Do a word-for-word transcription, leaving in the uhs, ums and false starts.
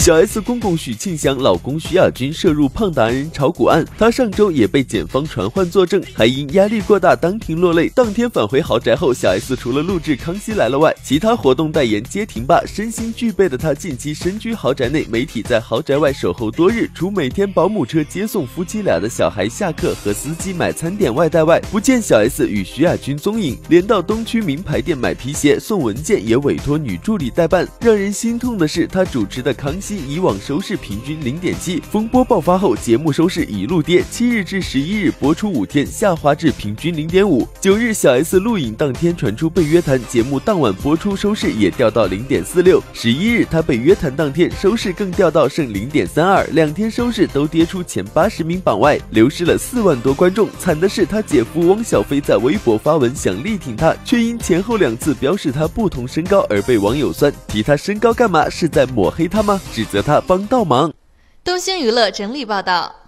小 S 公公许庆祥、老公徐亚军涉入胖达人炒股案，他上周也被检方传唤作证，还因压力过大当庭落泪。当天返回豪宅后，小 S 除了录制《康熙来了》外，其他活动代言皆停罢。身心俱备的他近期身居豪宅内，媒体在豪宅外守候多日，除每天保姆车接送夫妻俩的小孩下课和司机买餐点外带外，不见小 S 与徐亚军踪影。连到东区名牌店买皮鞋、送文件也委托女助理代办。让人心痛的是，他主持的《康熙》以往收视平均 零点七， 风波爆发后，节目收视一路跌，七日至十一日播出五天下滑至平均 零点五。九日小 S 录影当天传出被约谈，节目当晚播出收视也掉到 零点四六。十一日他被约谈当天收视更掉到剩 零点三二， 两天收视都跌出前八十名榜外，流失了四万多观众。惨的是他姐夫汪小菲在微博发文想力挺他，却因前后两次标示他不同身高而被网友酸，提他身高干嘛？是在抹黑他吗？指责他帮倒忙。 东兴娱乐整理报道。